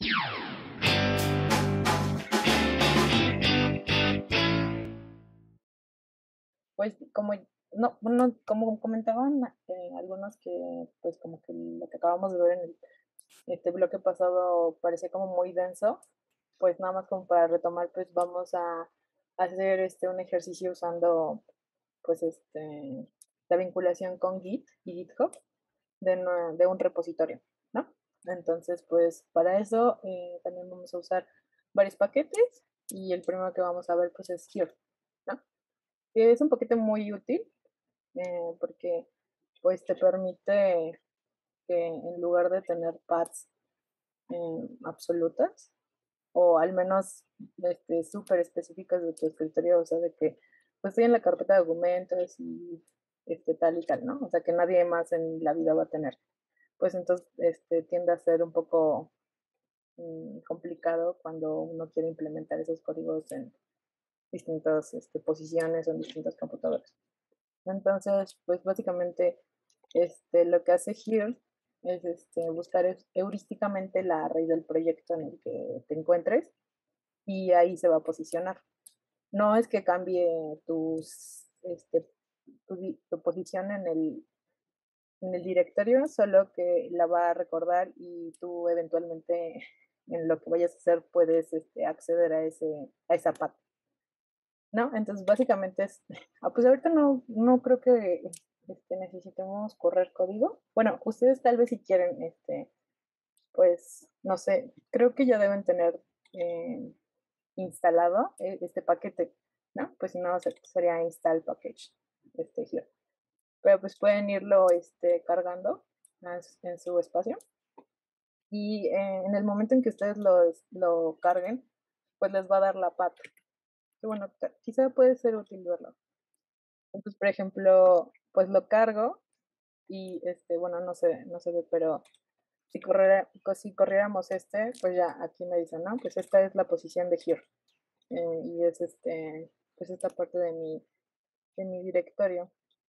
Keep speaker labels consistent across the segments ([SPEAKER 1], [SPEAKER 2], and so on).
[SPEAKER 1] Pues como no, bueno, como comentaban algunos que pues como que lo que acabamos de ver en el este bloque pasado parecía como muy denso, pues nada más como para retomar, pues vamos a hacer un ejercicio usando pues la vinculación con Git y GitHub de un repositorio, ¿no? Entonces, pues para eso también vamos a usar varios paquetes y el primero que vamos a ver pues es Here, ¿no? Que es un paquete muy útil porque pues te permite que en lugar de tener paths absolutas o al menos súper específicas de tu escritorio, o sea, de que pues estoy en la carpeta de documentos y tal y tal, ¿no? O sea, que nadie más en la vida va a tener. Pues entonces tiende a ser un poco complicado cuando uno quiere implementar esos códigos en distintas posiciones o en distintas computadoras. Entonces, pues básicamente lo que hace Here es buscar heurísticamente la raíz del proyecto en el que te encuentres y ahí se va a posicionar. No es que cambie tu posición en el directorio, solo que la va a recordar y tú eventualmente en lo que vayas a hacer puedes acceder a esa parte, ¿no? Entonces básicamente es, pues ahorita no creo que necesitemos correr código. Bueno, ustedes tal vez si quieren, pues no sé, creo que ya deben tener eh, instalado este paquete, ¿no? Pues si no, sería install package, here. Pero pues pueden irlo cargando en su espacio y en el momento en que ustedes lo carguen, pues les va a dar la pata. Y bueno, quizá puede ser útil verlo. Entonces, por ejemplo, pues lo cargo y bueno, no se ve, pero si corriéramos pues ya aquí me dicen, ¿no? Pues esta es la posición de here. Y es pues esta parte de mi directorio.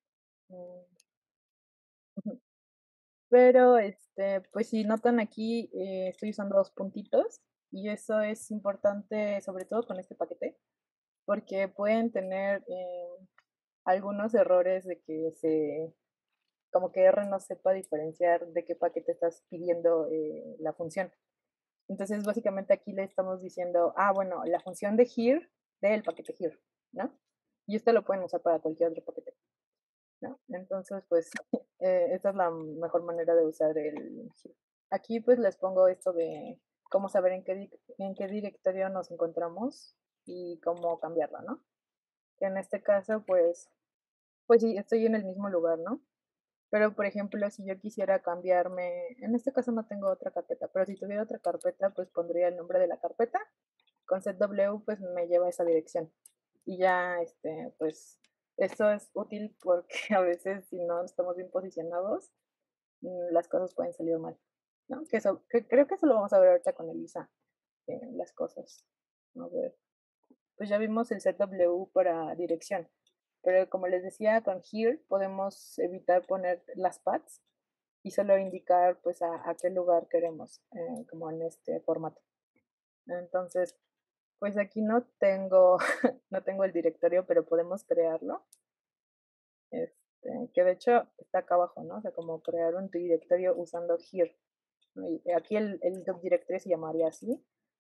[SPEAKER 1] Pero pues si notan aquí, estoy usando dos puntitos y eso es importante sobre todo con este paquete porque pueden tener algunos errores de que como que R no sepa diferenciar de qué paquete estás pidiendo la función. Entonces, básicamente aquí le estamos diciendo, bueno, la función de here del paquete here, ¿no? Y esto lo pueden usar para cualquier otro paquete, ¿no? Entonces, pues, esta es la mejor manera de usar el here. Aquí, pues, les pongo esto de cómo saber en qué directorio nos encontramos y cómo cambiarlo, ¿no? En este caso, pues sí, estoy en el mismo lugar, ¿no? Pero, por ejemplo, si yo quisiera cambiarme, en este caso no tengo otra carpeta, pero si tuviera otra carpeta, pues pondría el nombre de la carpeta. Con ZW, pues me lleva a esa dirección. Y ya, pues, esto es útil porque a veces si no estamos bien posicionados, las cosas pueden salir mal, ¿no? Que creo que eso lo vamos a ver ahorita con Elisa, las cosas. A ver, pues ya vimos el ZW para dirección. Pero como les decía, con here podemos evitar poner las paths y solo indicar pues a qué lugar queremos, como en este formato. Entonces, pues aquí no tengo, no tengo el directorio, pero podemos crearlo. Que de hecho está acá abajo, ¿no? O sea, como crear un directorio usando here. Y aquí el subdirectorio se llamaría así.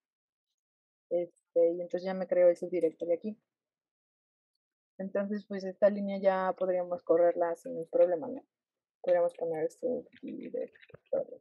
[SPEAKER 1] Y entonces ya me creo el subdirectorio aquí. Entonces, pues esta línea ya podríamos correrla sin problema, ¿no? Podríamos poner subdirectorio.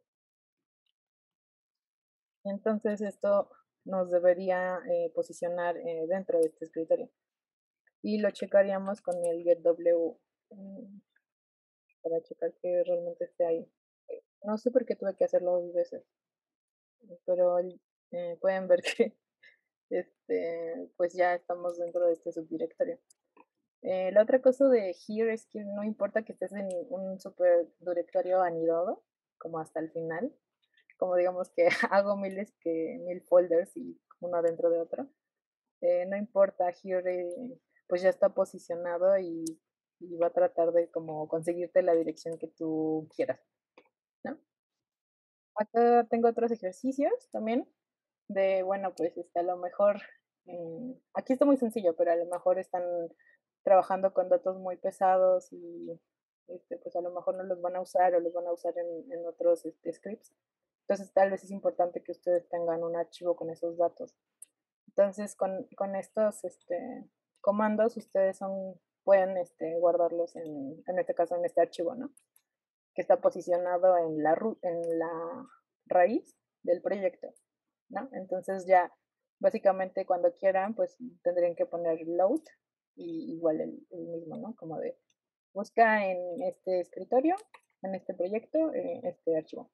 [SPEAKER 1] Entonces esto nos debería posicionar dentro de este escritorio. Y lo checaríamos con el getW para checar que realmente esté ahí. No sé por qué tuve que hacerlo 2 veces, pero pueden ver que pues ya estamos dentro de este subdirectorio. La otra cosa de here es que no importa que estés en un subdirectorio anidado, como hasta el final, como digamos que hago mil folders y uno dentro de otro. No importa, here pues ya está posicionado y va a tratar de como conseguirte la dirección que tú quieras, ¿no? Acá tengo otros ejercicios también. bueno, pues, a lo mejor, aquí está muy sencillo, pero a lo mejor están trabajando con datos muy pesados y, pues, a lo mejor no los van a usar o los van a usar en otros, scripts. Entonces, tal vez es importante que ustedes tengan un archivo con esos datos. Entonces, con estos, comandos, ustedes pueden, guardarlos en este caso, en este archivo, ¿no? Que está posicionado en la raíz del proyecto, ¿no? Entonces ya básicamente cuando quieran, pues tendrían que poner load y igual el mismo, ¿no? Como de busca en este escritorio, en este proyecto, este archivo.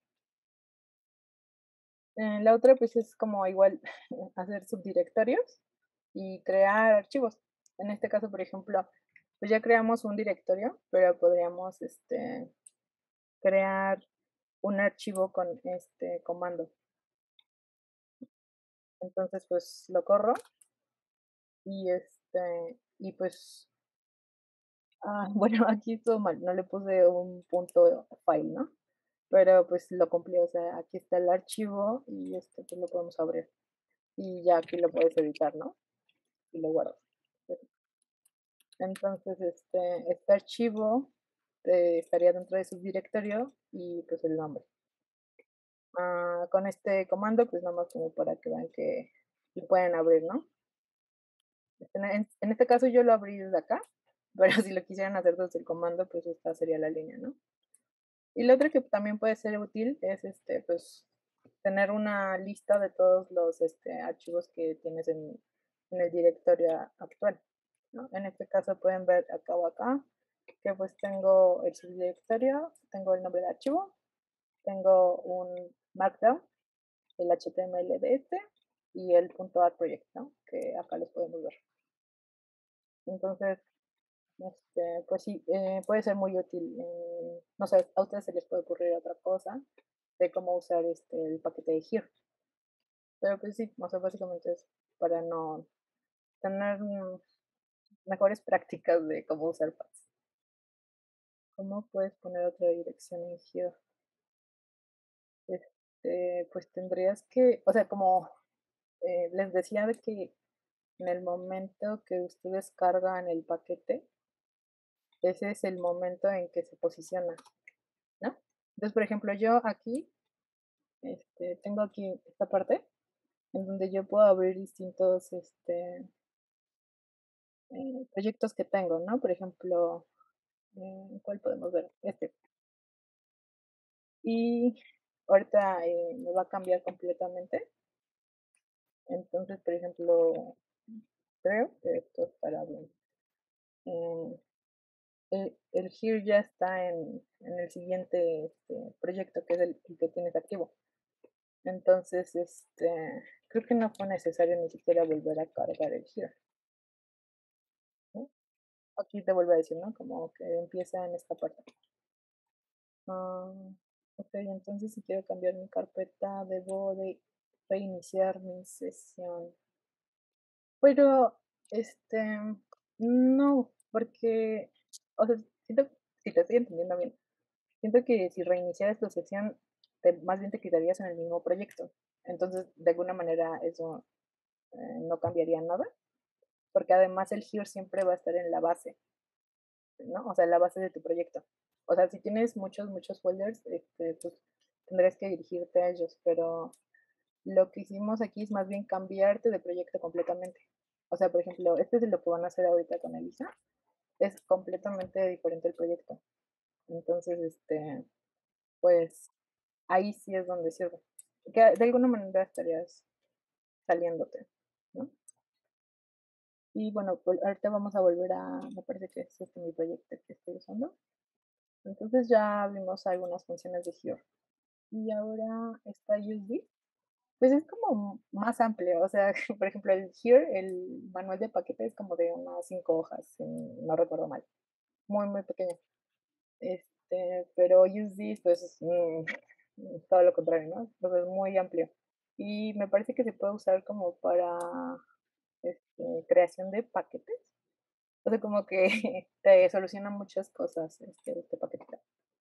[SPEAKER 1] La otra pues es como igual hacer subdirectorios y crear archivos. En este caso, por ejemplo, pues ya creamos un directorio, pero podríamos crear un archivo con este comando. Entonces, pues lo corro y pues, bueno, aquí todo mal, no le puse un punto file, ¿no? Pero pues lo cumplí, o sea, aquí está el archivo y pues lo podemos abrir. Y ya aquí lo puedes editar, ¿no? Y lo guardas. Entonces, este archivo estaría dentro de su directorio y pues el nombre. Con este comando, pues nada más como para que vean que lo pueden abrir, ¿no? En este caso yo lo abrí desde acá, pero si lo quisieran hacer desde el comando, pues esta sería la línea, ¿no? Y lo otro que también puede ser útil es, pues, tener una lista de todos los, archivos que tienes en el directorio actual, ¿no? En este caso pueden ver acá o acá que pues tengo el subdirectorio, tengo el nombre de archivo, tengo un Markdown, el HTML de y el .art project, ¿no? Que acá los podemos ver. Entonces, pues sí, puede ser muy útil. No sé, a ustedes se les puede ocurrir otra cosa de cómo usar el paquete de Here. Pero pues sí, o sea, básicamente es para no tener mejores prácticas de cómo usar Paths. ¿Cómo puedes poner otra dirección en Here? Pues tendrías que, o sea, como les decía de que en el momento que ustedes cargan el paquete, ese es el momento en que se posiciona, ¿no? Entonces, por ejemplo, yo aquí tengo aquí esta parte en donde yo puedo abrir distintos proyectos que tengo, ¿no? Por ejemplo, ¿cuál podemos ver? Y ahorita me va a cambiar completamente. Entonces, por ejemplo, creo que esto estará bien. El here ya está en el siguiente proyecto, que es el que tienes activo. Entonces, creo que no fue necesario ni siquiera volver a cargar el here, ¿no? Aquí te vuelvo a decir, ¿no? Como que empieza en esta parte. Ah, ok, entonces si quiero cambiar mi carpeta, debo de reiniciar mi sesión. Pero, no, porque, o sea, siento, si te estoy entendiendo bien, siento que si reiniciaras tu sesión, más bien te quedarías en el mismo proyecto. Entonces, de alguna manera, eso no cambiaría nada, porque además el here siempre va a estar en la base, ¿no? O sea, en la base de tu proyecto. O sea, si tienes muchos folders, pues tendrías que dirigirte a ellos, pero lo que hicimos aquí es más bien cambiarte de proyecto completamente. O sea, por ejemplo, este es lo que van a hacer ahorita con Elisa. Es completamente diferente el proyecto. Entonces, pues ahí sí es donde sirve. Que de alguna manera estarías saliéndote, ¿no? Y bueno, pues ahorita vamos a volver me parece que es este mi proyecto que estoy usando. Entonces ya vimos algunas funciones de Here. Y ahora está UseThis. Pues es como más amplio, o sea, por ejemplo, el Here, el manual de paquete es como de unas 5 hojas, si no recuerdo mal, muy pequeño. Pero Use This, pues todo lo contrario, ¿no? Entonces es muy amplio. Y me parece que se puede usar como para creación de paquetes. O sea, como que te soluciona muchas cosas este paquetito.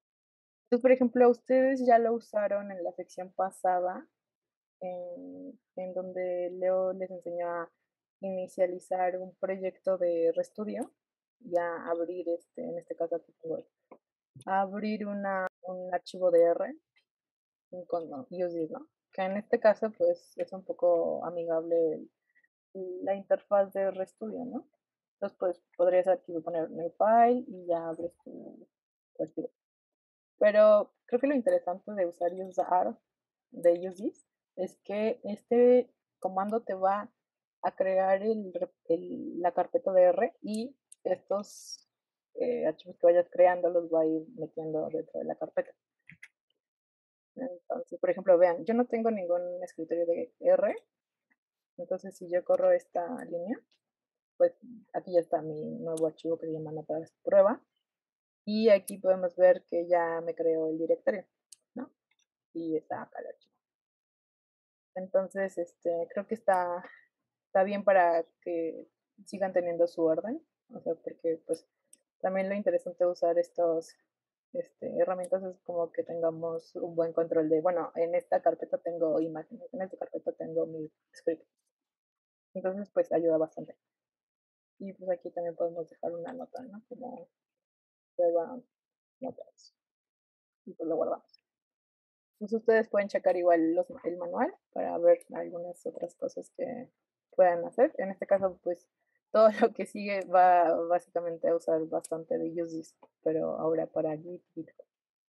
[SPEAKER 1] Entonces, por ejemplo, ustedes ya lo usaron en la sección pasada en donde Leo les enseñó a inicializar un proyecto de RStudio y a abrir, en este caso aquí tengo, a abrir un archivo de R con USDs, ¿no? Que en este caso, pues, es un poco amigable la interfaz de RStudio, ¿no? Entonces, pues, podrías aquí poner new file y ya abres tu archivo. Pero creo que lo interesante de usar usr de USDs es que este comando te va a crear la carpeta de R y estos archivos que vayas creando los va a ir metiendo dentro de la carpeta. Entonces, por ejemplo, vean, yo no tengo ningún escritorio de R, entonces si yo corro esta línea, pues aquí ya está mi nuevo archivo que se llama notas prueba y aquí podemos ver que ya me creó el directorio, ¿no? Y está acá el archivo. Entonces, creo que está bien para que sigan teniendo su orden, o sea, porque pues también lo interesante de usar estos herramientas es como que tengamos un buen control de, bueno, en esta carpeta tengo imágenes, en esta carpeta tengo mi script. Entonces, pues ayuda bastante. Y pues aquí también podemos dejar una nota, ¿no? Como prueba notas. Y pues lo guardamos. Pues ustedes pueden checar igual el manual para ver algunas otras cosas que puedan hacer. En este caso, pues todo lo que sigue va básicamente a usar bastante de UseDis, pero ahora para GitHub.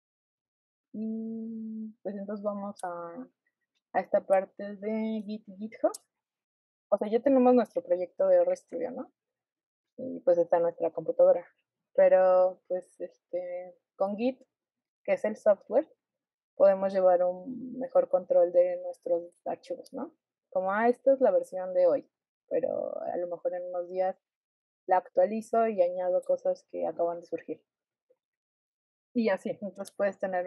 [SPEAKER 1] Y pues entonces vamos a esta parte de GitHub. O sea, ya tenemos nuestro proyecto de RStudio, ¿no? Y pues está en nuestra computadora. Pero pues con Git, que es el software, podemos llevar un mejor control de nuestros archivos, ¿no? Como, esta es la versión de hoy, pero a lo mejor en unos días la actualizo y añado cosas que acaban de surgir. Y así, entonces puedes tener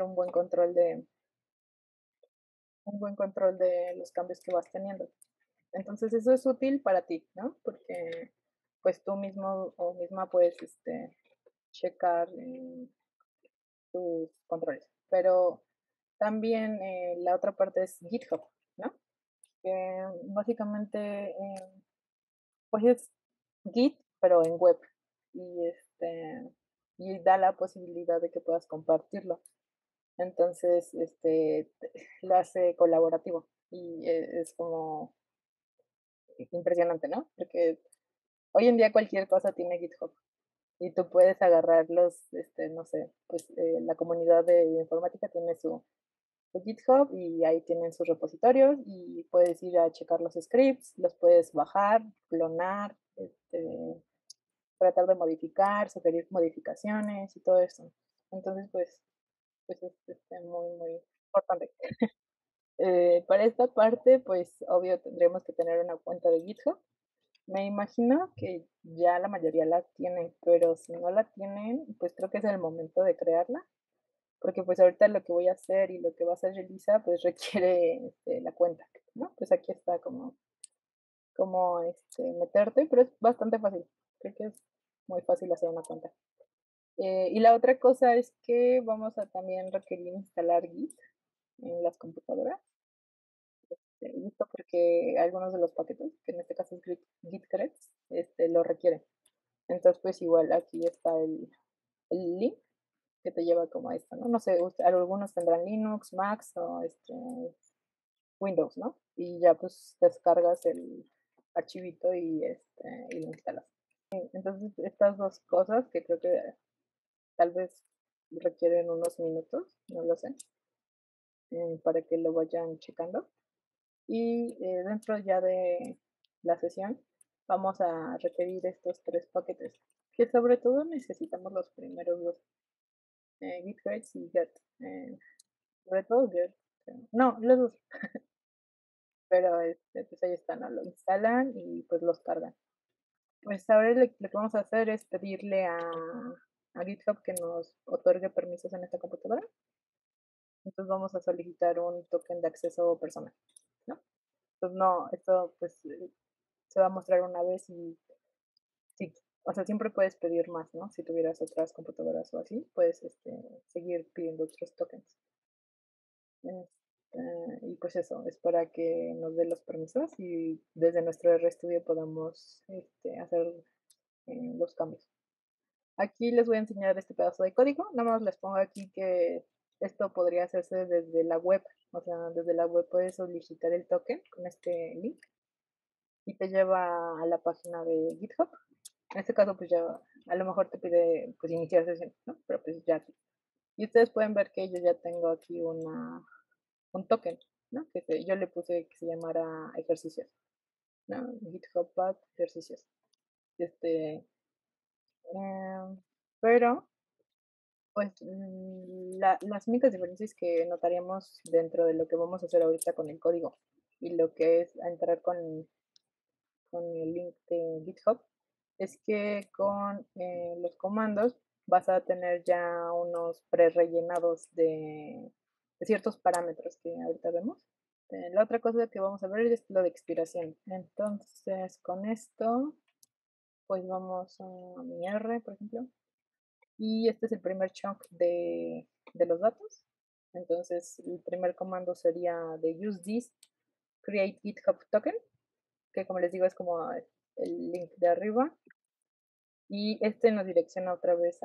[SPEAKER 1] un buen control de los cambios que vas teniendo. Entonces eso es útil para ti, ¿no? Porque pues tú mismo o misma puedes checar tus controles. Pero también la otra parte es GitHub, ¿no? Que básicamente pues es Git, pero en web. Y y da la posibilidad de que puedas compartirlo. Entonces, lo hace colaborativo y es como impresionante, ¿no? Porque hoy en día cualquier cosa tiene GitHub y tú puedes agarrar no sé, pues la comunidad de informática tiene su GitHub y ahí tienen sus repositorios y puedes ir a checar los scripts, los puedes bajar, clonar, tratar de modificar, sugerir modificaciones y todo eso. Entonces, pues es muy, muy importante. Para esta parte, pues obvio tendremos que tener una cuenta de GitHub. Me imagino que ya la mayoría la tiene, pero si no la tienen, pues creo que es el momento de crearla, porque pues ahorita lo que voy a hacer y lo que va a hacer Elisa, pues requiere la cuenta, ¿no? Pues aquí está como meterte, pero es bastante fácil. Creo que es muy fácil hacer una cuenta. Y la otra cosa es que vamos a también requerir instalar Git en las computadoras. Listo porque algunos de los paquetes, que en este caso es Git-Creds, lo requieren. Entonces, pues igual aquí está el link que te lleva como a esto, ¿no? No sé, algunos tendrán Linux, Mac o Windows, ¿no? Y ya pues descargas el archivito y lo instalas. Entonces, estas dos cosas que creo que tal vez requieren unos minutos, no lo sé, para que lo vayan checando. Y dentro ya de la sesión vamos a requerir estos tres paquetes, que sobre todo necesitamos los primeros dos, git creds y get. Sobre todo get, no, los dos, pero pues ahí están, ¿no? Lo instalan y pues los cargan. Pues ahora lo que vamos a hacer es pedirle a GitHub que nos otorgue permisos en esta computadora. Entonces vamos a solicitar un token de acceso personal, ¿no? Pues no, esto pues se va a mostrar una vez y sí, o sea, siempre puedes pedir más, ¿no? Si tuvieras otras computadoras o así, puedes seguir pidiendo otros tokens. Y pues eso, es para que nos dé los permisos y desde nuestro RStudio podamos hacer los cambios. Aquí les voy a enseñar este pedazo de código, nada más les pongo aquí que esto podría hacerse desde la web, o sea, desde la web puedes solicitar el token con este link y te lleva a la página de GitHub. En este caso, pues ya a lo mejor te pide pues iniciar sesión, ¿no? Pero pues ya aquí. Y ustedes pueden ver que yo ya tengo aquí un token, ¿no? Yo le puse que se llamara ejercicios, ¿no? GitHub Path ejercicios. Este, pero, pues, las únicas diferencias que notaríamos dentro de lo que vamos a hacer ahorita con el código y lo que es entrar con el link de GitHub es que con los comandos vas a tener ya unos prerellenados de ciertos parámetros que ahorita vemos. La otra cosa que vamos a ver es lo de expiración. Entonces, con esto, pues vamos a mi R, por ejemplo. Y este es el primer chunk de los datos. Entonces, el primer comando sería de use this create GitHub token, que como les digo es como el link de arriba. Y este nos direcciona otra vez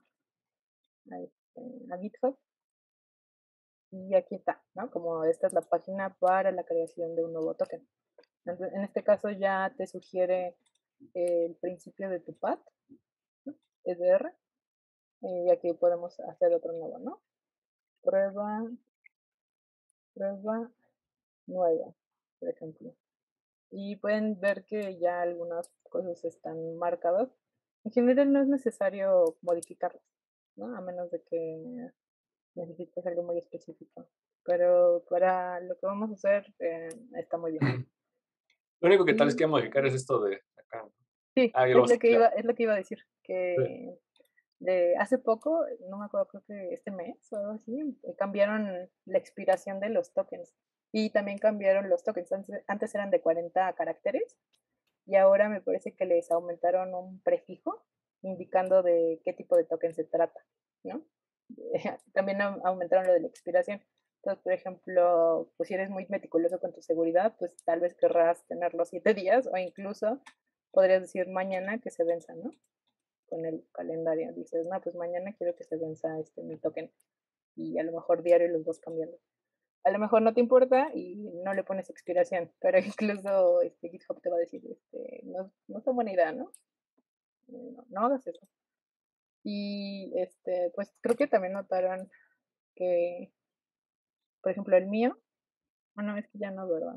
[SPEAKER 1] a GitHub. Y aquí está, ¿no? Como esta es la página para la creación de un nuevo token. Entonces, en este caso ya te sugiere el principio de tu path, ¿no? EDR, y aquí podemos hacer otro nuevo, ¿no? Prueba, prueba nueva, por ejemplo. Y pueden ver que ya algunas cosas están marcadas. En general no es necesario modificarlas, ¿no? A menos de que necesites algo muy específico. Pero para lo que vamos a hacer está muy bien.
[SPEAKER 2] Lo único que tal vez
[SPEAKER 1] Y
[SPEAKER 2] quiero modificar es esto de acá, ¿no?
[SPEAKER 1] sí,
[SPEAKER 2] Ah, ya lo vas a explicar.
[SPEAKER 1] es lo que iba a decir,
[SPEAKER 2] Sí.
[SPEAKER 1] que de hace poco, no me acuerdo, creo que este mes o algo así, cambiaron la expiración de los tokens y también cambiaron los tokens. Antes eran de 40 caracteres y ahora me parece que les aumentaron un prefijo indicando de qué tipo de token se trata, ¿no? También aumentaron lo de la expiración. Entonces, por ejemplo, pues si eres muy meticuloso con tu seguridad, pues tal vez querrás tenerlo 7 días o incluso podrías decir mañana que se venza, ¿no? Con el calendario. Dices, no, pues mañana quiero que se venza mi token y a lo mejor diario los vas cambiando. A lo mejor no te importa y no le pones expiración, pero incluso GitHub te va a decir, no, no es una buena idea, ¿no? No, no hagas eso. Y pues creo que también notaron que, por ejemplo, el mío, bueno, es que ya no, ¿verdad?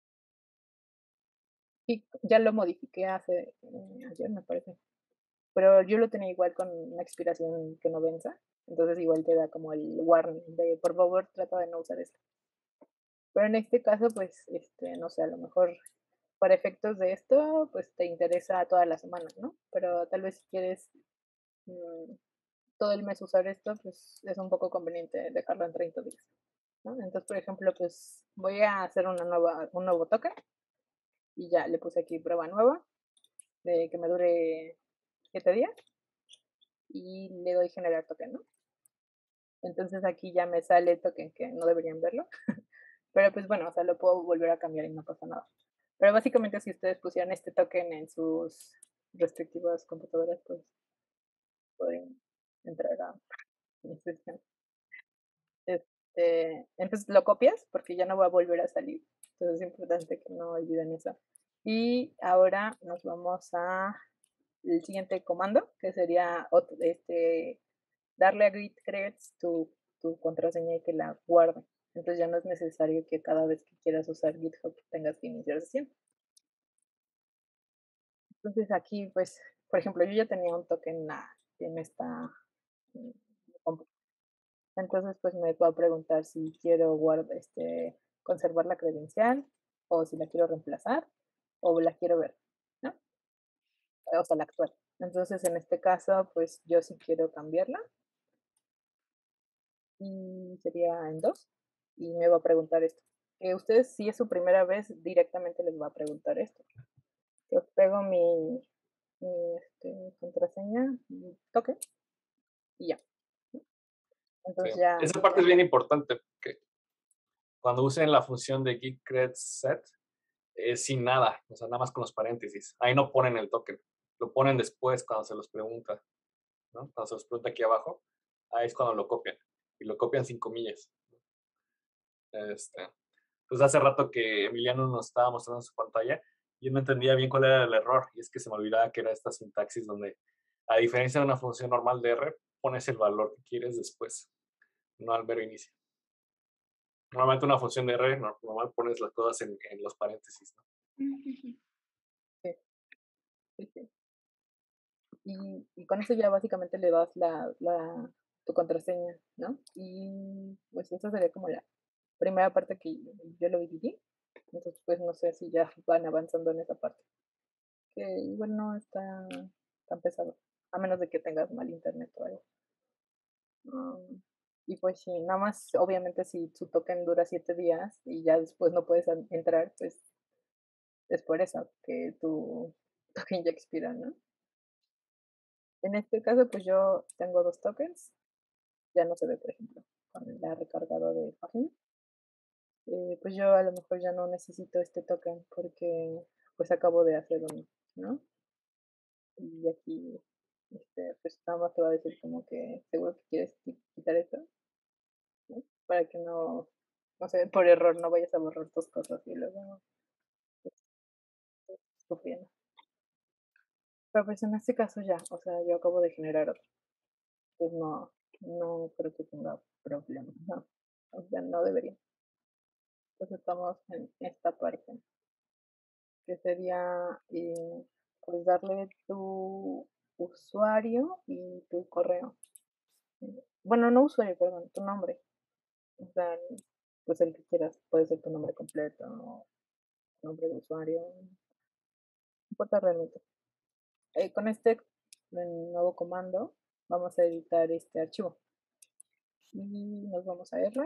[SPEAKER 1] Sí, ya lo modifiqué hace ayer, me parece. Pero yo lo tenía igual con una expiración que no venza. Entonces igual te da como el warning de por favor trata de no usar esto. Pero en este caso, pues, no sé, a lo mejor para efectos de esto, pues te interesa toda la semana, ¿no? Pero tal vez si quieres mm, todo el mes usar esto, pues es un poco conveniente dejarlo en 30 días, ¿no? Entonces, por ejemplo, pues voy a hacer un nuevo token y ya le puse aquí prueba nueva de que me dure 7 días y le doy generar token, ¿no? Entonces aquí ya me sale el token que no deberían verlo, pero pues bueno, o sea, lo puedo volver a cambiar y no pasa nada. Pero básicamente si ustedes pusieran este token en sus respectivas computadoras, pues pueden entrar a mi sesión. Entonces lo copias porque ya no va a volver a salir. Entonces es importante que no olviden eso. Y ahora nos vamos a el siguiente comando, que sería darle a git creates tu contraseña y que la guarde. Entonces ya no es necesario que cada vez que quieras usar GitHub tengas que iniciar sesión. Entonces aquí, pues, por ejemplo, yo ya tenía un token en esta compu. Entonces, pues me va a preguntar si quiero conservar la credencial o si la quiero reemplazar o la quiero ver, ¿no? O sea, la actual. Entonces, en este caso, pues yo sí quiero cambiarla y sería en dos y me va a preguntar esto. Ustedes, si es su primera vez, directamente les va a preguntar esto. Yo pego mi contraseña, mi token y ya.
[SPEAKER 2] Sí.
[SPEAKER 1] Entonces ya,
[SPEAKER 2] Esa parte es bien importante, porque cuando usen la función de git-cred-set, es sin nada, o sea, nada más con los paréntesis. Ahí no ponen el token, lo ponen después cuando se los pregunta, ¿no? Cuando se los pregunta aquí abajo, ahí es cuando lo copian, y lo copian sin comillas. Este, pues hace rato que Emiliano nos estaba mostrando su pantalla y yo no entendía bien cuál era el error, y es que se me olvidaba que era esta sintaxis donde, a diferencia de una función normal de R, pones el valor que quieres después, no al mero inicio. Normalmente una función de R, normal pones las cosas en los paréntesis, ¿no?
[SPEAKER 1] Sí, sí, sí. Y con eso ya básicamente le das tu contraseña, ¿no? Y pues esa sería como la primera parte que yo lo dividí. Entonces, pues no sé si ya van avanzando en esa parte. Que igual no está tan pesado, a menos de que tengas mal internet o algo. Y pues sí, nada más, obviamente si su token dura 7 días y ya después no puedes entrar, pues es por eso que tu token ya expira, ¿no? En este caso, pues yo tengo dos tokens, ya no se ve, por ejemplo, con la recargada de página. Pues yo a lo mejor ya no necesito este token porque pues acabo de hacer uno, ¿no? Y aquí, pues nada más te va a decir como que seguro que quieres quitar esto, ¿no? Para que no sé, por error no vayas a borrar tus cosas y luego pues, sufriendo. Pero pues en este caso ya, o sea, yo acabo de generar otro, pues no creo que tenga problema, ¿no? O sea, no debería. Pues estamos en esta parte, que sería pues darle tu usuario y tu correo. Bueno, no usuario, perdón, tu nombre. O sea, pues el que quieras, puede ser tu nombre completo o nombre de usuario, no importa realmente. Con este nuevo comando vamos a editar este archivo y nos vamos a R.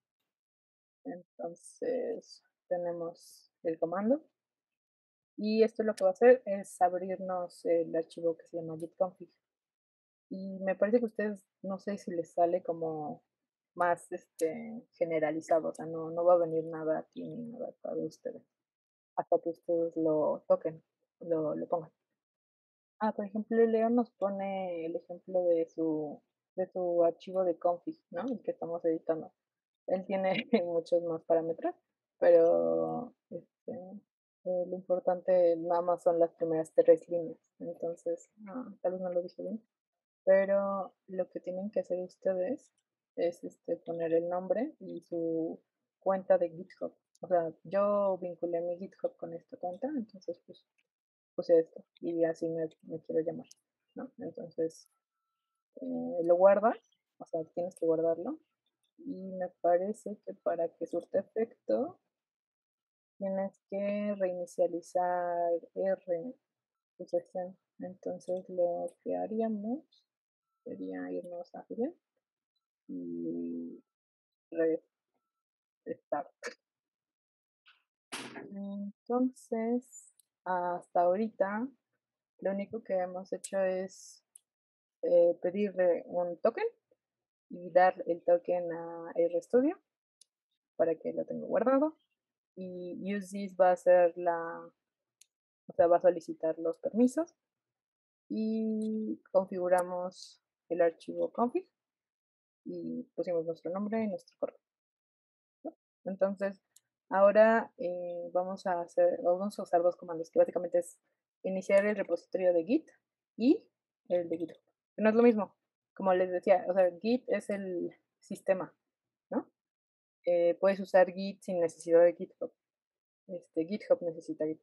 [SPEAKER 1] Entonces tenemos el comando y esto lo que va a hacer es abrirnos el archivo que se llama gitconfig. Y me parece que a ustedes, no sé si les sale como más generalizado, o sea, no va a venir nada aquí ni nada para ustedes, hasta que ustedes lo toquen, lo pongan. Por ejemplo, Leo nos pone el ejemplo de su archivo de config, ¿no? El que estamos editando. Él tiene muchos más parámetros, pero lo importante nada más son las primeras 3 líneas. Entonces, tal vez no lo dije bien, pero lo que tienen que hacer ustedes es poner el nombre y su cuenta de GitHub. O sea, yo vinculé mi GitHub con esta cuenta, entonces pues puse esto y así me quiero llamar, ¿no? Entonces lo guardas, o sea, tienes que guardarlo y me parece que para que surta efecto tienes que reinicializar R tu sesión. Entonces lo que haríamos sería irnos a Google y restart. Entonces, hasta ahorita, lo único que hemos hecho es pedirle un token y dar el token a RStudio para que lo tenga guardado. Y useThis va a ser o sea, va a solicitar los permisos y configuramos el archivo config y pusimos nuestro nombre y nuestro correo, ¿no? Entonces, ahora vamos a usar dos comandos que básicamente es iniciar el repositorio de Git y el de GitHub. No es lo mismo, como les decía, o sea, Git es el sistema, ¿no? Puedes usar Git sin necesidad de GitHub. GitHub necesita Git.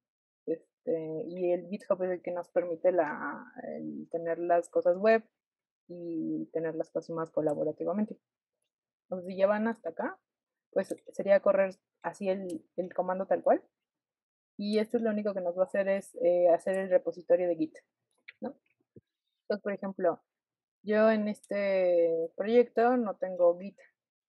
[SPEAKER 1] Y el GitHub es el que nos permite el tener las cosas web y tener las cosas más colaborativamente. Entonces, si ya van hasta acá, pues sería correr así el comando tal cual. Y esto es lo único que nos va a hacer es hacer el repositorio de Git, ¿no? Entonces, por ejemplo, yo en este proyecto no tengo Git.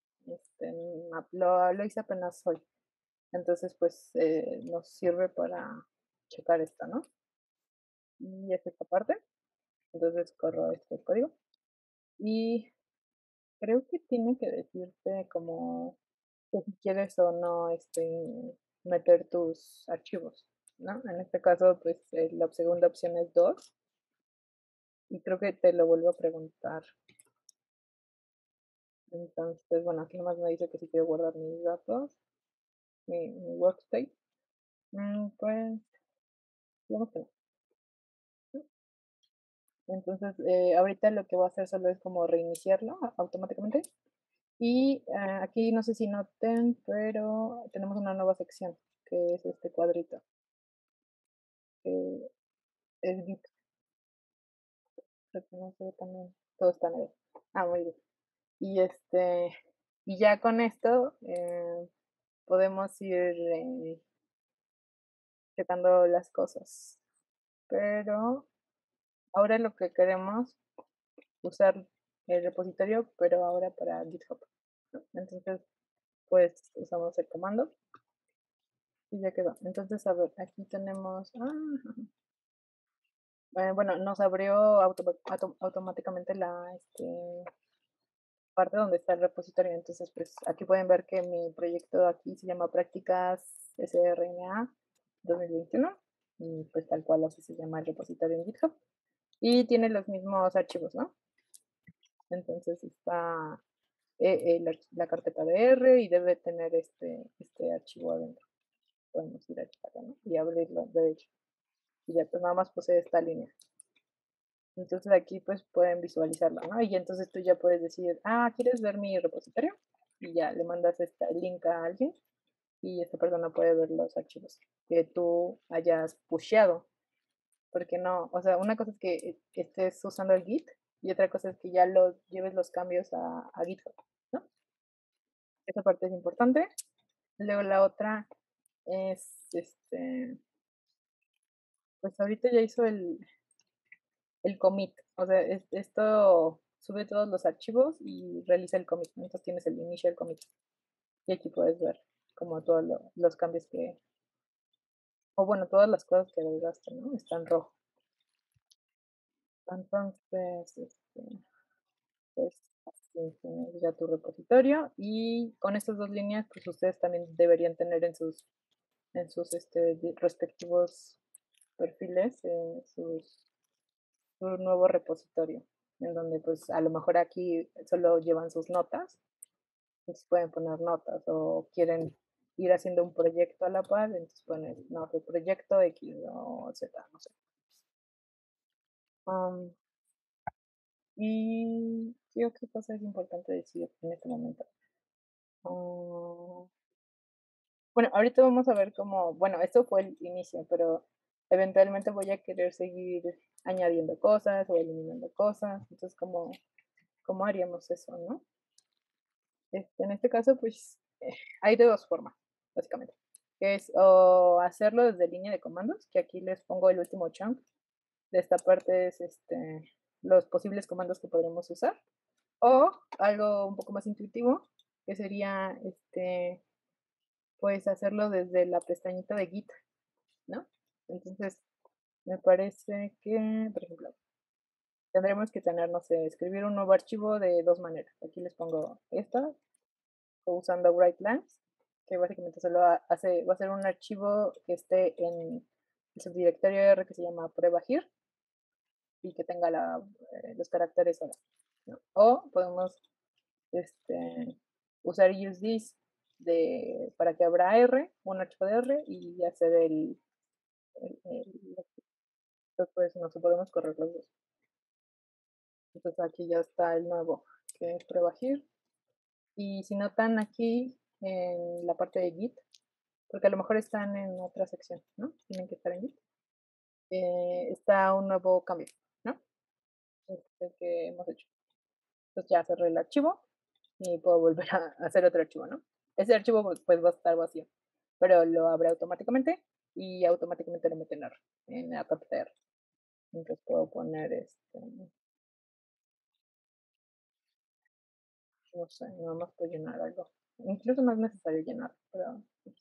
[SPEAKER 1] Lo hice apenas hoy. Entonces, pues nos sirve para checar esto, ¿no? Y es esta parte. Entonces corro este código. Y creo que tiene que decirte como que si quieres o no meter tus archivos, ¿no? En este caso, pues la segunda opción es 2 y creo que te lo vuelvo a preguntar. Entonces, bueno, aquí nomás me dice que si quiero guardar mis datos, mi workspace. Pues, digamos que no. Entonces, ahorita lo que voy a hacer solo es como reiniciarlo automáticamente. Y aquí no sé si noten, pero tenemos una nueva sección, que es este cuadrito, que es Git, creo que no se ve también, todo está negro. Ah, muy bien. Y y ya con esto podemos ir checando las cosas. Pero ahora lo que queremos usar el repositorio, pero ahora para GitHub, ¿no? Entonces, pues usamos el comando y ya quedó. Entonces, a ver, aquí tenemos, bueno, nos abrió automáticamente la parte donde está el repositorio. Entonces, pues aquí pueden ver que mi proyecto aquí se llama Prácticas SRNA 2021 y pues tal cual así se llama el repositorio en GitHub y tiene los mismos archivos, ¿no? Entonces está la carpeta de R y debe tener este archivo adentro. Podemos ir a checarlo, ¿no? Y abrirlo, de hecho. Y ya pues nada más posee esta línea. Entonces aquí pues pueden visualizarlo, ¿no? Y entonces tú ya puedes decir, ¿quieres ver mi repositorio? Y ya le mandas el link a alguien y esta persona puede ver los archivos que tú hayas pusheado. Porque no, o sea, una cosa es que estés usando el Git y otra cosa es que ya lleves los cambios a GitHub, ¿no? Esa parte es importante. Luego la otra es, pues ahorita ya hizo el commit. O sea, esto sube todos los archivos y realiza el commit. Entonces tienes el initial commit. Y aquí puedes ver como todos los cambios o bueno, todas las cosas que agregaste, ¿no? Está en rojo. Entonces, pues así tienes ya tu repositorio y con estas dos líneas, pues ustedes también deberían tener en sus respectivos perfiles, su nuevo repositorio, en donde pues a lo mejor aquí solo llevan sus notas, entonces pueden poner notas o quieren ir haciendo un proyecto a la par, entonces ponen, no, el proyecto X o Z, no sé. Um, y ¿qué otra cosa es importante decir en este momento? Uh, bueno, ahorita vamos a ver cómo, bueno, esto fue el inicio, pero eventualmente voy a querer seguir añadiendo cosas o eliminando cosas, entonces cómo haríamos eso, ¿no? En este caso, pues hay de dos formas, básicamente. Que es o hacerlo desde línea de comandos, que aquí les pongo el último chunk. De esta parte es los posibles comandos que podremos usar. O algo un poco más intuitivo, que sería pues hacerlo desde la pestañita de Git, ¿no? Entonces, me parece que, por ejemplo, tendremos que tener, no sé, escribir un nuevo archivo de dos maneras. Aquí les pongo esta, usando WriteLines, que básicamente solo va a ser un archivo que esté en el subdirectorio R que se llama prueba here y que tenga los caracteres ahora, ¿no? O podemos usar useThis para que abra R, un archivo de R y hacer después no sé, podemos correr los dos. Entonces aquí ya está el nuevo, que es prueba here. Y si notan aquí en la parte de Git, porque a lo mejor están en otra sección, ¿no? Tienen que estar en Git. Está un nuevo cambio, ¿no? Que hemos hecho. Entonces ya cerré el archivo y puedo volver a hacer otro archivo, ¿no? Ese archivo pues va a estar vacío, pero lo abre automáticamente y automáticamente lo mete en la carpeta R. Entonces puedo poner no sé, nada más puedo llenar algo. Incluso no es necesario llenar, pero...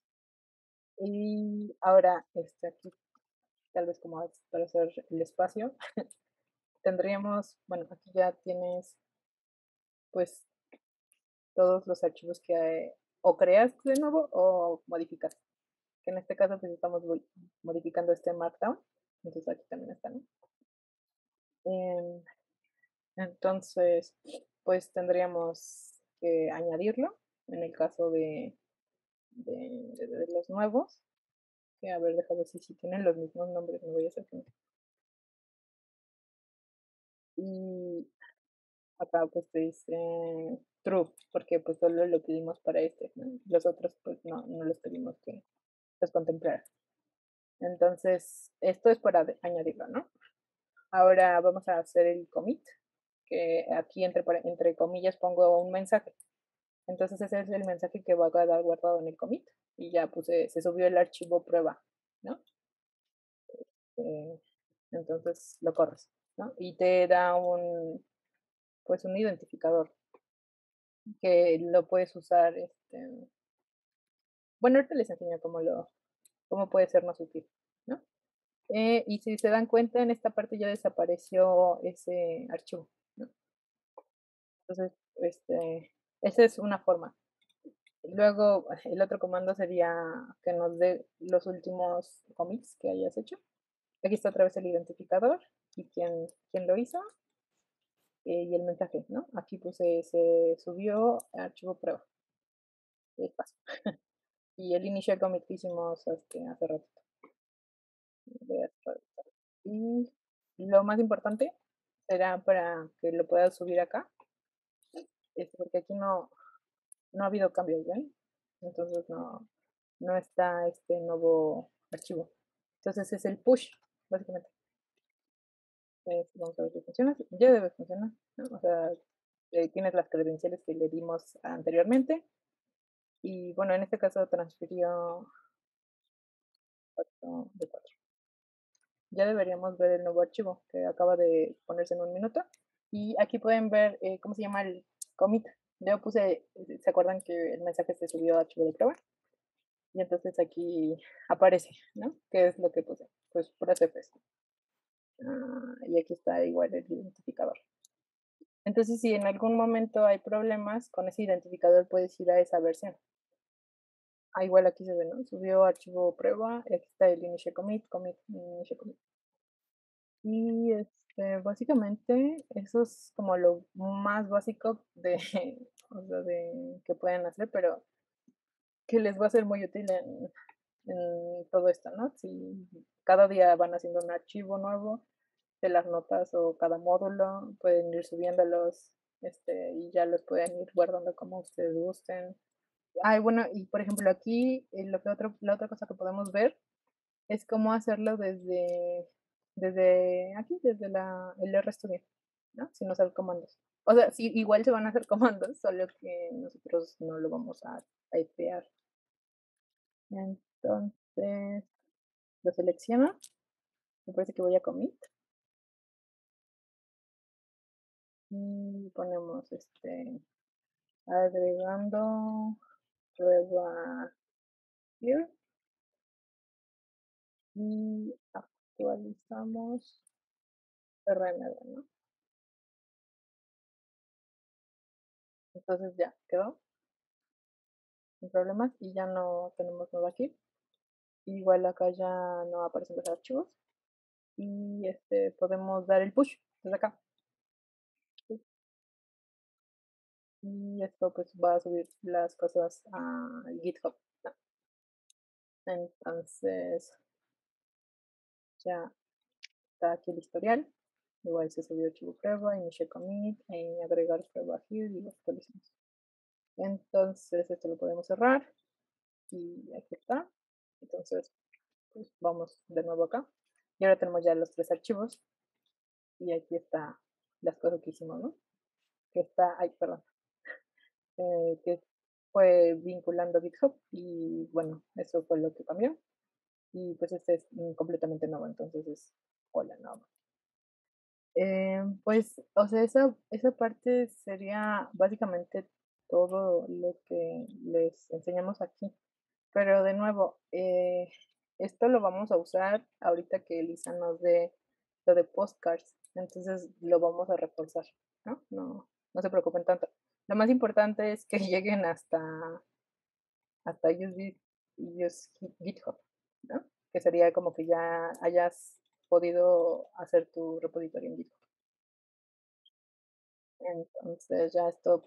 [SPEAKER 1] Y ahora, aquí, tal vez como para hacer el espacio, tendríamos, bueno, aquí ya tienes, pues, todos los archivos o creaste de nuevo o modificaste. Que en este caso pues estamos modificando este Markdown. Entonces aquí también está, ¿no? Em, entonces, pues tendríamos que añadirlo en el caso de los nuevos. Que a ver, déjame ver si tienen los mismos nombres, no voy a hacer que y acá pues te dice true, porque pues solo lo pedimos para este, ¿no? Los otros pues no los pedimos que los contemplar. Entonces, esto es para añadirlo, ¿no? Ahora vamos a hacer el commit, que aquí entre comillas pongo un mensaje. Entonces ese es el mensaje que va a quedar guardado en el commit. Y ya puse, se subió el archivo prueba, ¿no? Eh, entonces lo corres, ¿no? Y te da pues un identificador que lo puedes usar, bueno, ahorita les enseño cómo puede ser más útil, ¿no? Y si se dan cuenta, en esta parte ya desapareció ese archivo, ¿no? Entonces, esa es una forma. Luego, el otro comando sería que nos dé los últimos commits que hayas hecho. Aquí está otra vez el identificador y quién lo hizo y el mensaje, ¿no? Aquí puse, se subió archivo prueba. Y el initial commit que hicimos hace rato. Y lo más importante será para que lo puedas subir acá, porque aquí no ha habido cambios, ¿ven? Entonces no está este nuevo archivo. Entonces es el push, básicamente. Vamos a ver si funciona. Ya debe funcionar, ¿no? O sea, tienes las credenciales que le dimos anteriormente. Y bueno, en este caso transfirió 4 de 4. Ya deberíamos ver el nuevo archivo que acaba de ponerse en un minuto. Y aquí pueden ver cómo se llama el commit. Yo puse, ¿se acuerdan que el mensaje se subió a archivo de prueba? Y entonces aquí aparece, ¿no? ¿Qué es lo que puse? Pues puras Fs. Y aquí está igual el identificador. Entonces, si en algún momento hay problemas con ese identificador, puedes ir a esa versión. Igual aquí se ve, ¿no? Subió archivo prueba, aquí está el initial commit, initial commit. Y básicamente eso es como lo más básico de, o sea, de que pueden hacer, pero que les va a ser muy útil en todo esto, ¿no? Si cada día van haciendo un archivo nuevo de las notas o cada módulo, pueden ir subiéndolos, y ya los pueden ir guardando como ustedes gusten. Bueno, y por ejemplo aquí la otra cosa que podemos ver es cómo hacerlo desde aquí, desde el RStudio, ¿no? Sin usar comandos. O sea, sí, igual se van a hacer comandos, solo que nosotros no lo vamos a typear. Entonces, lo selecciono. Me parece que voy a commit. Y ponemos agregando prueba here. Y actualizamos RMD, ¿no? Entonces ya quedó sin problemas y ya no tenemos nada aquí. Igual acá ya no aparecen los archivos y podemos dar el push desde acá. Y esto pues va a subir las cosas a GitHub, ¿no? Entonces ya está aquí el historial. Igual se subió archivo prueba, initial commit, agregar prueba here y lo actualizamos. Entonces esto lo podemos cerrar y aquí está. Entonces pues vamos de nuevo acá. Y ahora tenemos ya los 3 archivos y aquí está las cosas que hicimos, ¿no? Que está, perdón, que fue vinculando GitHub y bueno, eso fue lo que cambió. Y pues este es completamente nuevo, entonces es hola nuevo. Pues, o sea, esa parte sería básicamente todo lo que les enseñamos aquí. Pero de nuevo, esto lo vamos a usar ahorita que Elisa nos dé lo de postcards. Entonces lo vamos a reforzar, ¿no? No se preocupen tanto. Lo más importante es que lleguen hasta use GitHub, ¿no? Que sería como que ya hayas podido hacer tu repositorio en GitHub. Entonces ya esto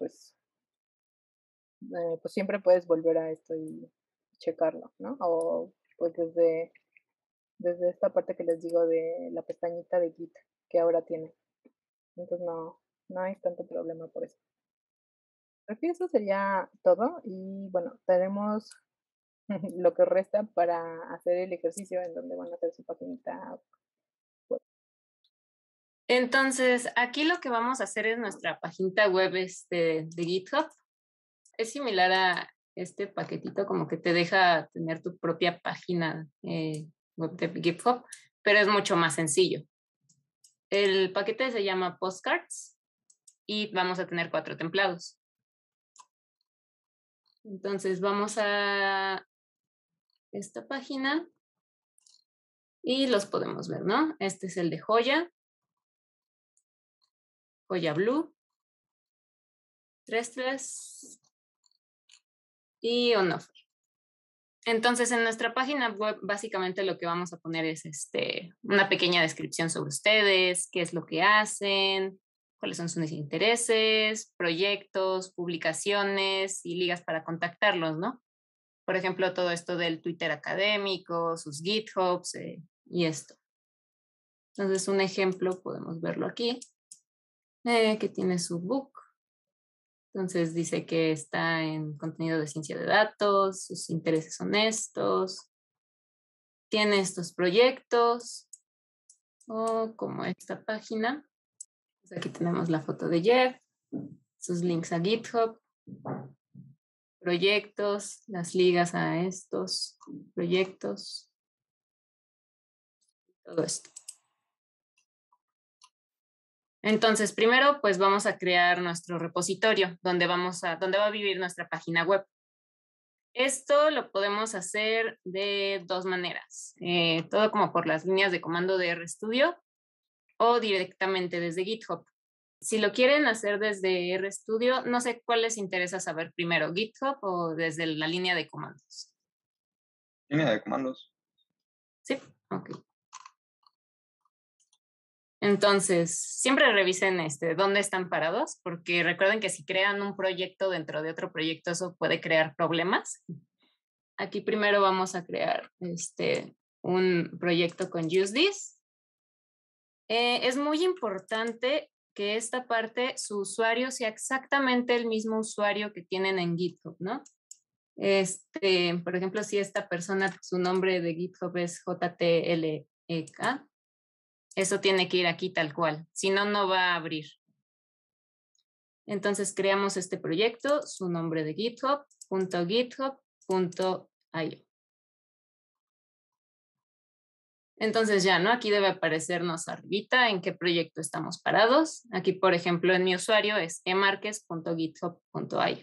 [SPEAKER 1] pues siempre puedes volver a esto y checarlo, ¿no? O pues desde esta parte que les digo de la pestañita de Git que ahora tiene. Entonces no hay tanto problema por eso. Creo que eso sería todo y bueno, tenemos lo que resta para hacer el ejercicio en donde van a hacer su paginita web.
[SPEAKER 3] Entonces, aquí lo que vamos a hacer es nuestra paginita web de GitHub. Es similar a este paquetito, como que te deja tener tu propia página web de GitHub, pero es mucho más sencillo. El paquete se llama Postcards y vamos a tener 4 templados. Entonces vamos a esta página y los podemos ver, ¿no? Este es el de Joya Blue, Trestless y Onofre. Entonces, en nuestra página web, básicamente lo que vamos a poner es una pequeña descripción sobre ustedes, qué es lo que hacen, cuáles son sus intereses, proyectos, publicaciones y ligas para contactarlos, ¿no? Por ejemplo, todo esto del Twitter académico, sus GitHubs y esto. Entonces, un ejemplo, podemos verlo aquí, que tiene su book. Entonces dice que está en contenido de ciencia de datos, sus intereses son estos, tiene estos proyectos, o como esta página. Pues aquí tenemos la foto de Jeff, sus links a GitHub, proyectos, las ligas a estos proyectos, todo esto. Entonces, primero, pues vamos a crear nuestro repositorio donde va a vivir nuestra página web. Esto lo podemos hacer de 2 maneras, todo como por las líneas de comando de RStudio o directamente desde GitHub. Si lo quieren hacer desde RStudio, no sé cuál les interesa saber primero, GitHub o desde la línea de comandos.
[SPEAKER 4] Línea de comandos.
[SPEAKER 3] Sí, ok. Entonces, siempre revisen dónde están parados, porque recuerden que si crean un proyecto dentro de otro proyecto, eso puede crear problemas. Aquí primero vamos a crear un proyecto con UseThis. Es muy importante que esta parte, su usuario sea exactamente el mismo usuario que tienen en GitHub, ¿no? Por ejemplo, si esta persona, su nombre de GitHub es JTLEK, eso tiene que ir aquí tal cual, si no, no va a abrir. Entonces creamos este proyecto, su nombre de github.github.io. Entonces ya, ¿no? Aquí debe aparecernos arribita en qué proyecto estamos parados. Aquí, por ejemplo, en mi usuario es emarquez.github.io.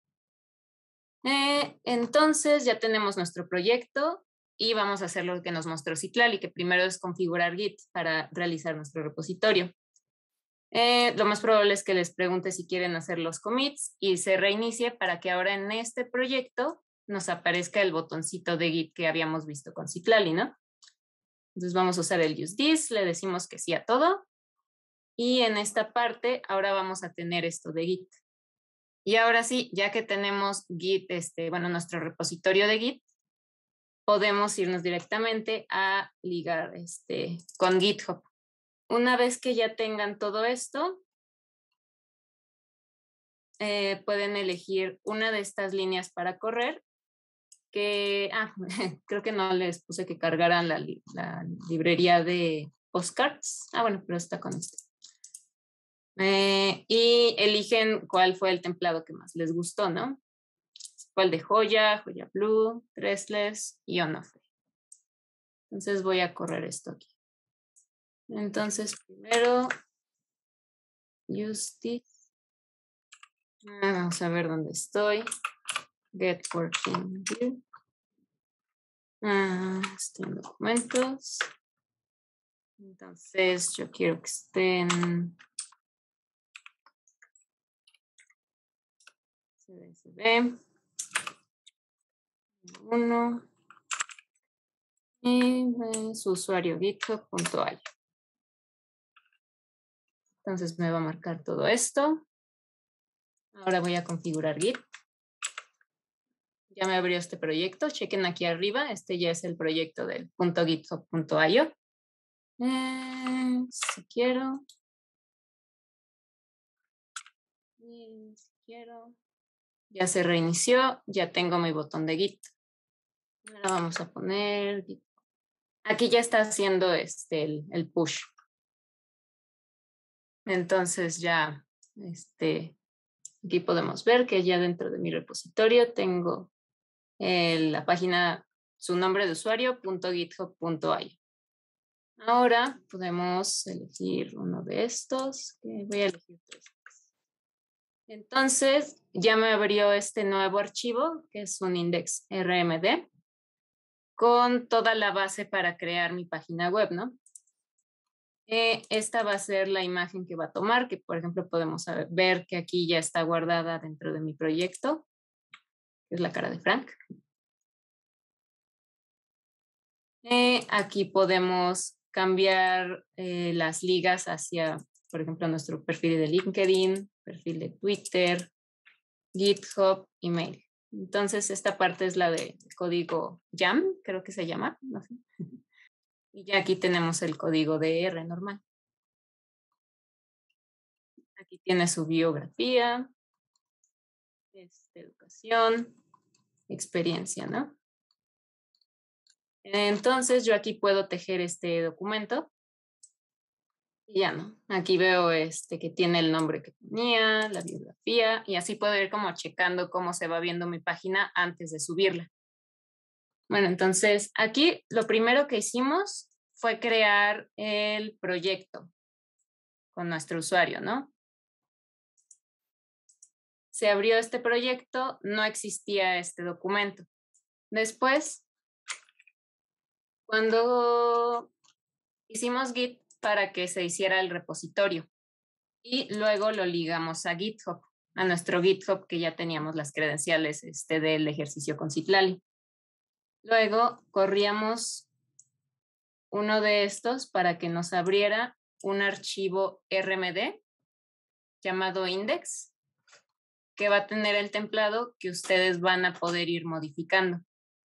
[SPEAKER 3] Entonces ya tenemos nuestro proyecto y vamos a hacer lo que nos mostró Citlali, que primero es configurar Git para realizar nuestro repositorio. Lo más probable es que les pregunte si quieren hacer los commits y se reinicie para que ahora en este proyecto nos aparezca el botoncito de Git que habíamos visto con Citlali, ¿no? Entonces vamos a usar el UseThis, le decimos que sí a todo. Y en esta parte ahora vamos a tener esto de Git. Y ahora sí, ya que tenemos Git, nuestro repositorio de Git, podemos irnos directamente a ligar con GitHub. Una vez que ya tengan todo esto, pueden elegir una de estas líneas para correr creo que no les puse que cargaran la librería de Postcards. Bueno, pero está con esto. Y eligen cuál fue el templado que más les gustó, ¿no? Cuál de Joya Blue, Trestless y Onofre. Entonces voy a correr esto aquí. Entonces primero, UseThis. Vamos a ver dónde estoy. Get Working View. Estoy en documentos. Entonces yo quiero que estén CSV. 1 y su usuario github.io. Entonces me va a marcar todo esto. Ahora voy a configurar Git. Ya me abrió este proyecto. Chequen aquí arriba. Este ya es el proyecto del .github.io. Si quiero. Si quiero. Ya se reinició. Ya tengo mi botón de Git. Ahora vamos a poner Git. Aquí ya está haciendo el push. Entonces ya aquí podemos ver que ya dentro de mi repositorio tengo la página, su nombre de usuario, .github.io. Ahora podemos elegir uno de estos, que voy a elegir 3. Entonces ya me abrió este nuevo archivo, que es un index RMD, con toda la base para crear mi página web, ¿no? Esta va a ser la imagen que va a tomar, que por ejemplo podemos ver que aquí ya está guardada dentro de mi proyecto, que es la cara de Frank. Aquí podemos cambiar las ligas hacia, por ejemplo, nuestro perfil de LinkedIn, perfil de Twitter, GitHub, email. Entonces, esta parte es la de código YAM, creo que se llama, no sé. Y ya aquí tenemos el código DR normal. Aquí tiene su biografía, educación, experiencia, ¿no? Entonces, yo aquí puedo tejer este documento. Y ya no. Aquí veo que tiene el nombre que tenía, la biografía, y así puedo ir como checando cómo se va viendo mi página antes de subirla. Bueno, entonces aquí lo primero que hicimos fue crear el proyecto con nuestro usuario, ¿no? Se abrió este proyecto, no existía este documento. Después, cuando hicimos Git para que se hiciera el repositorio y luego lo ligamos a GitHub, a nuestro GitHub que ya teníamos las credenciales del ejercicio con Citlali. Luego corríamos uno de estos para que nos abriera un archivo RMD llamado index, que va a tener el templado que ustedes van a poder ir modificando.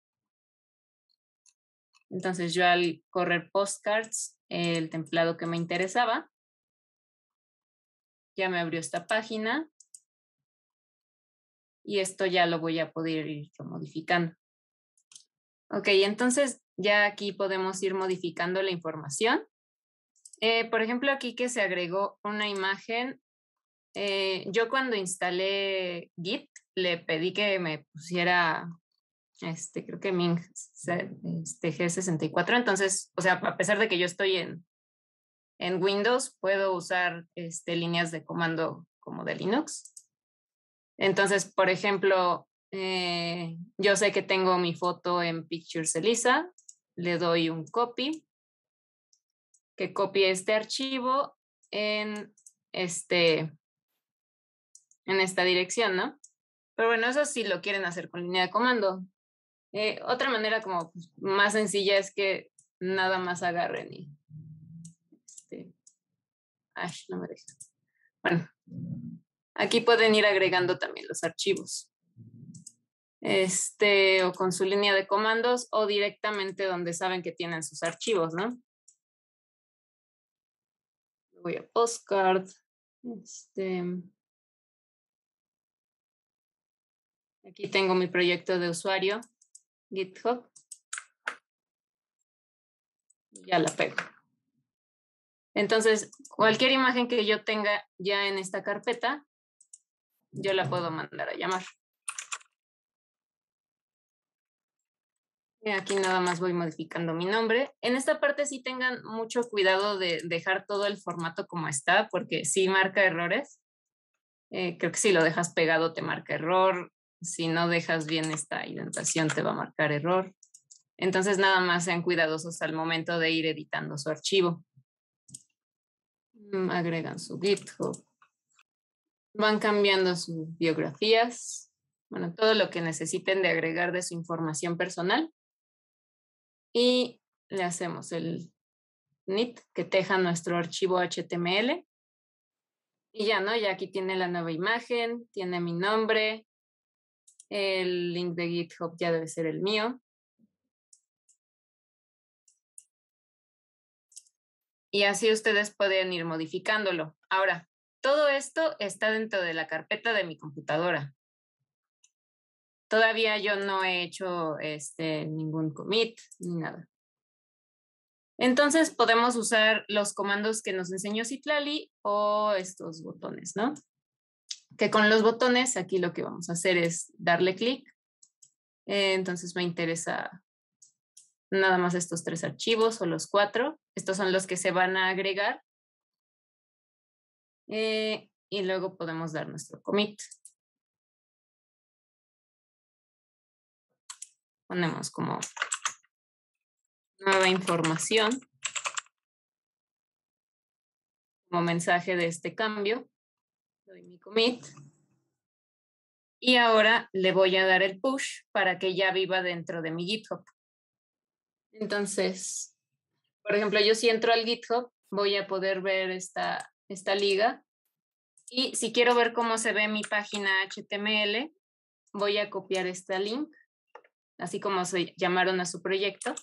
[SPEAKER 3] Entonces yo al correr postcards, el templado que me interesaba, ya me abrió esta página y esto ya lo voy a poder ir modificando. Ok, entonces ya aquí podemos ir modificando la información. Por ejemplo, aquí que se agregó una imagen, yo cuando instalé Git le pedí que me pusiera, creo que Ming G64. Entonces, o sea, a pesar de que yo estoy en Windows, puedo usar líneas de comando como de Linux. Entonces, por ejemplo, yo sé que tengo mi foto en Pictures Elisa, le doy un copy, que copie este archivo en esta dirección, ¿no? Pero bueno, eso sí lo quieren hacer con línea de comando. Otra manera como más sencilla es que nada más agarren y no me deja. Bueno, aquí pueden ir agregando también los archivos. O con su línea de comandos o directamente donde saben que tienen sus archivos, ¿no? Voy a postcard. Aquí tengo mi proyecto de usuario, GitHub. Y ya la pego. Entonces, cualquier imagen que yo tenga ya en esta carpeta, yo la puedo mandar a llamar. Y aquí nada más voy modificando mi nombre. En esta parte sí tengan mucho cuidado de dejar todo el formato como está, porque sí marca errores. Creo que si lo dejas pegado te marca error. Si no dejas bien esta indentación te va a marcar error. Entonces nada más sean cuidadosos al momento de ir editando su archivo. Agregan su GitHub. Van cambiando sus biografías. bueno, todo lo que necesiten de agregar de su información personal. Y le hacemos el init que teja nuestro archivo HTML. Y ya, ¿no? Ya aquí tiene la nueva imagen, tiene mi nombre, el link de GitHub ya debe ser el mío. Y así ustedes pueden ir modificándolo. Ahora, todo esto está dentro de la carpeta de mi computadora. Todavía yo no he hecho ningún commit ni nada. Entonces podemos usar los comandos que nos enseñó Citlali o estos botones, ¿no? Que con los botones aquí lo que vamos a hacer es darle clic. Entonces me interesa nada más estos 3 archivos o los 4. Estos son los que se van a agregar. Y luego podemos dar nuestro commit. Ponemos como nueva información como mensaje de este cambio. Doy mi commit. Y ahora le voy a dar el push para que ya viva dentro de mi GitHub. Entonces, por ejemplo, yo si entro al GitHub, voy a poder ver esta liga. Y si quiero ver cómo se ve mi página HTML, voy a copiar este link, así como se llamaron a su proyecto.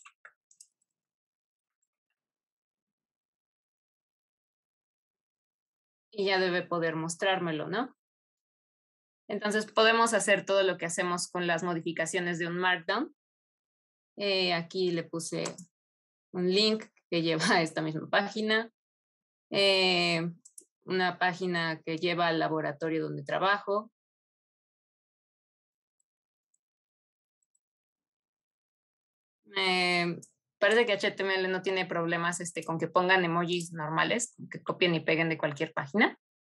[SPEAKER 3] Y ya debe poder mostrármelo, ¿no? Entonces podemos hacer todo lo que hacemos con las modificaciones de un Markdown. Aquí le puse un link que lleva a esta misma página. Una página que lleva al laboratorio donde trabajo. Parece que HTML no tiene problemas con que pongan emojis normales, que copien y peguen de cualquier página.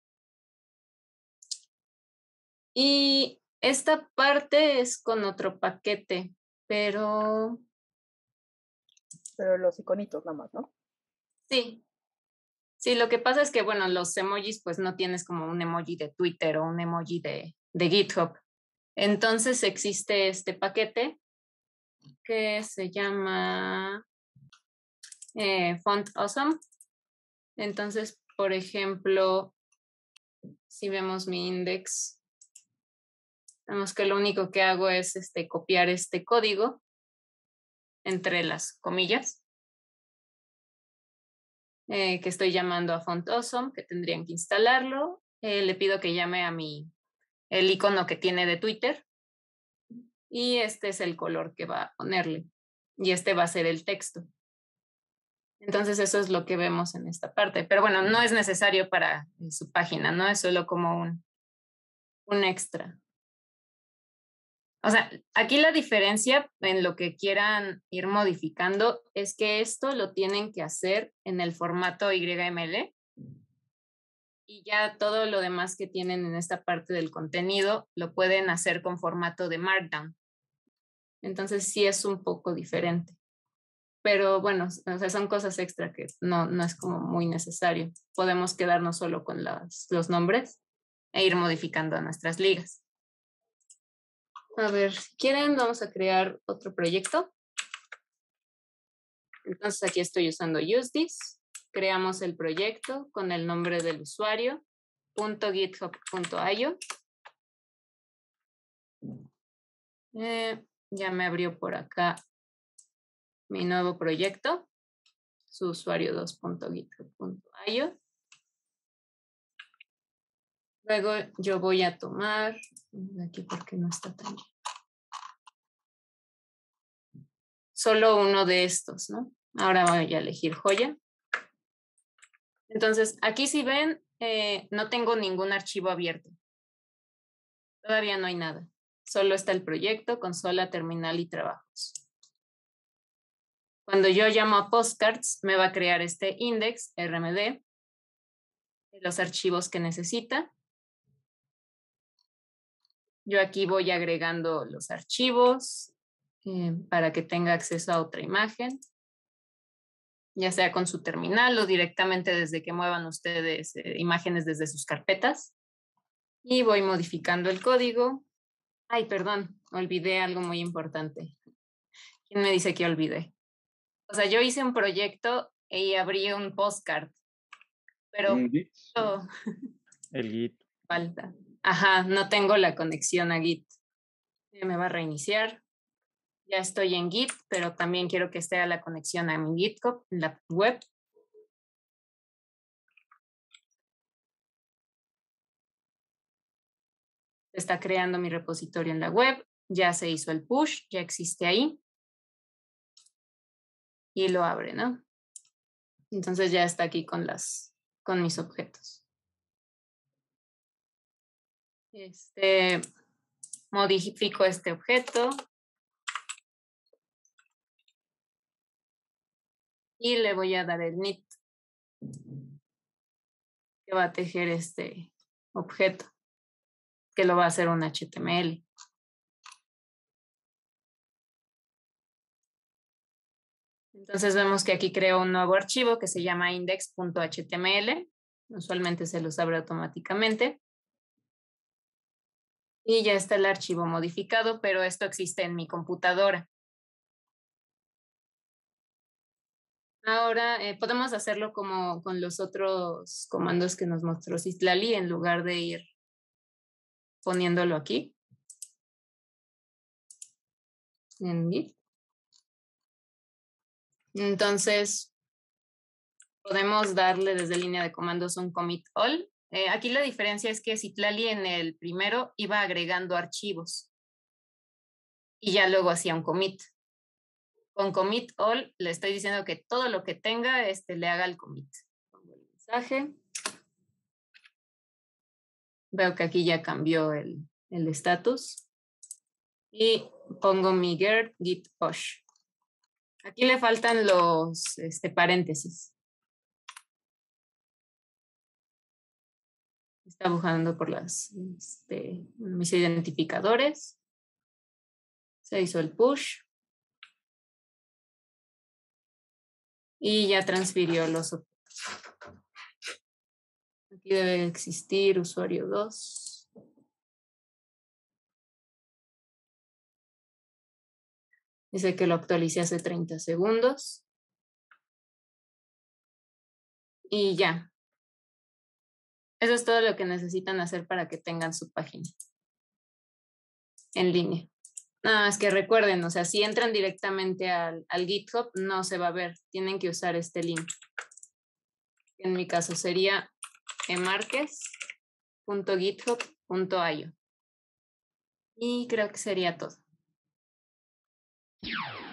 [SPEAKER 3] Y esta parte es con otro paquete, pero
[SPEAKER 1] los iconitos nada más, ¿no?
[SPEAKER 3] Sí. Sí, lo que pasa es que, bueno, los emojis, pues no tienes como un emoji de Twitter o un emoji de GitHub. Entonces existe este paquete que se llama Font Awesome. Entonces, por ejemplo, si vemos mi index, vemos que lo único que hago es copiar este código entre las comillas. Que estoy llamando a Font Awesome, que tendrían que instalarlo. Le pido que llame a el icono que tiene de Twitter. Y este es el color que va a ponerle. Y este va a ser el texto. Entonces eso es lo que vemos en esta parte. Pero bueno, no es necesario para su página, ¿no? Es solo como un extra. O sea, aquí la diferencia en lo que quieran ir modificando es que esto lo tienen que hacer en el formato YML y ya todo lo demás que tienen en esta parte del contenido lo pueden hacer con formato de Markdown. Entonces sí es un poco diferente. Pero bueno, o sea, son cosas extra que no es como muy necesario. Podemos quedarnos solo con los nombres e ir modificando a nuestras ligas. A ver, si quieren, vamos a crear otro proyecto. Entonces aquí estoy usando UseThis. Creamos el proyecto con el nombre del usuario, .github.io. Ya me abrió por acá mi nuevo proyecto, su usuario 2.github.io. Luego yo voy a tomar, aquí porque no está tan bien, solo uno de estos, ¿no? Ahora voy a elegir joya. Entonces, aquí si ven, no tengo ningún archivo abierto. Todavía no hay nada. Solo está el proyecto, consola, terminal y trabajos. Cuando yo llamo a Postcards, me va a crear este index RMD, los archivos que necesita. Yo aquí voy agregando los archivos para que tenga acceso a otra imagen, ya sea con su terminal o directamente desde que muevan ustedes imágenes desde sus carpetas. Y voy modificando el código Ay, perdón, olvidé algo muy importante. ¿Quién me dice que olvidé? O sea, yo hice un proyecto y abrí un postcard, pero
[SPEAKER 4] Un Git.
[SPEAKER 5] El Git.
[SPEAKER 3] falta. Ajá, no tengo la conexión a Git. Me va a reiniciar. Ya estoy en Git, pero también quiero que esté a la conexión a mi GitHub, la web. Está creando mi repositorio en la web. Ya se hizo el push, ya existe ahí. Y lo abre, ¿no? Entonces ya está aquí con mis objetos. Modifico este objeto. Y le voy a dar el knit que va a tejer este objeto, que lo va a hacer un HTML. Entonces vemos que aquí creo un nuevo archivo que se llama index.html. Usualmente se los abre automáticamente. Y ya está el archivo modificado, pero esto existe en mi computadora. Ahora podemos hacerlo como con los otros comandos que nos mostró Citlali en lugar de ir poniéndolo aquí en Git. Entonces podemos darle desde línea de comandos un commit all. Aquí la diferencia es que Citlali en el primero iba agregando archivos y ya luego hacía un commit. Con commit all le estoy diciendo que todo lo que tenga le haga el commit. Pongo el mensaje. Veo que aquí ya cambió el estatus. Y pongo mi git push. Aquí le faltan los paréntesis. Está buscando por mis identificadores. Se hizo el push. Y ya transfirió los objetos. Aquí debe existir usuario 2. Dice que lo actualicé hace 30 segundos. Y ya. Eso es todo lo que necesitan hacer para que tengan su página en línea. Nada más que recuerden, o sea, si entran directamente al GitHub, no se va a ver. Tienen que usar este link. En mi caso sería emarquez.github.io. Y creo que sería todo.